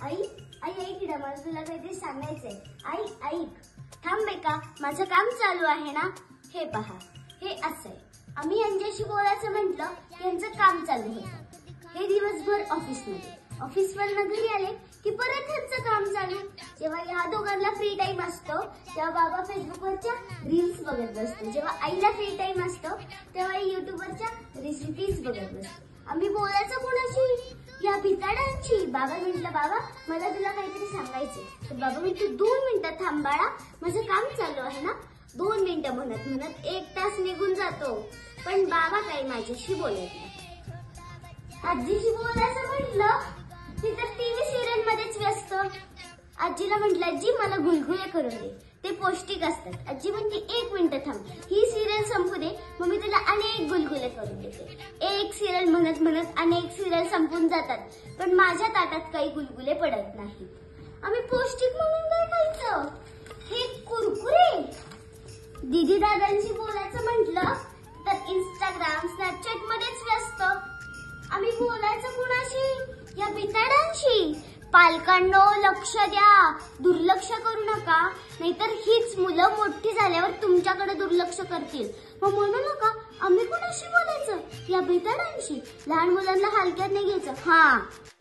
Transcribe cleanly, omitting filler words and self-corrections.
आई आई ऐक ना, मला तुला काहीतरी सांगायचंय. आई ऐक. थांब बेका, माझं काम चालू आहे ना. हे पहा, हे असं आहे. आम्ही यांच्याशी बोलायचं म्हटलं यांचं काम चालू होतं. हे दिवसभर ऑफिसवरनं घरी आले की परत ह्यांचं काम चालू. जेव्हा या दोघांना फ्री टाइम असतो तेव्हा बाबा फेसबुकवरच्या रील्स बघत बसतो. जेव्हा आईला फ्री टाइम असतो तेव्हा युट्यूबवरच्या रेसिपीज बघत बसतो. आम्ही बोलायचं कोणाशी? या भिताडांची. बाबा म्हटलं, बाबा मला तुला काहीतरी सांगायचंय. तर बाबा म्हटलं 2 मिनिटं थांब बाळा, माझं काम चालू आहे ना. 2 मिनिटं म्हणत म्हणत 1 तास निघून जातो, पण बाबा काही माझ्याशी बोलत नाही. आजीशी बोलायचं म्हटलं ती तर टीव्ही सिरियल मध्येच व्यस्त. आजीला म्हटलं, आजी मला गुलगुले करून दे, ते पौष्टिक असतात. आजी म्हणते 1 मिनिट थांब, ही सिरियल संपू दे, मग मी तुला अनेक गुलगुले करून देते. एक सिरियल म्हणत म्हणत अनेक सिरियल संपून जातात, पण माझ्या ताटात काही गुलगुले पडत नाहीत. आम्ही पौष्टिक म्हणून काय खायचं? हे कुरकुरे. दीदी दादांशी बोलायचं म्हटलं तर इंस्टाग्राम स्नॅपचॅट मध्येच व्यस्त. आम्ही बोलायचं कुणाशी? या भिताडांशी. पालकांनो लक्ष द्या, दुर्लक्ष करू नका, नाहीतर हीच मुलं मोठी झाल्यावर तुमच्याकडे दुर्लक्ष करतील. मग म्हणू नका आम्ही कुणाशी बोलायचं? या भिताडांशी. लहान मुलांना हलक्यात नाही घ्यायचं. हा.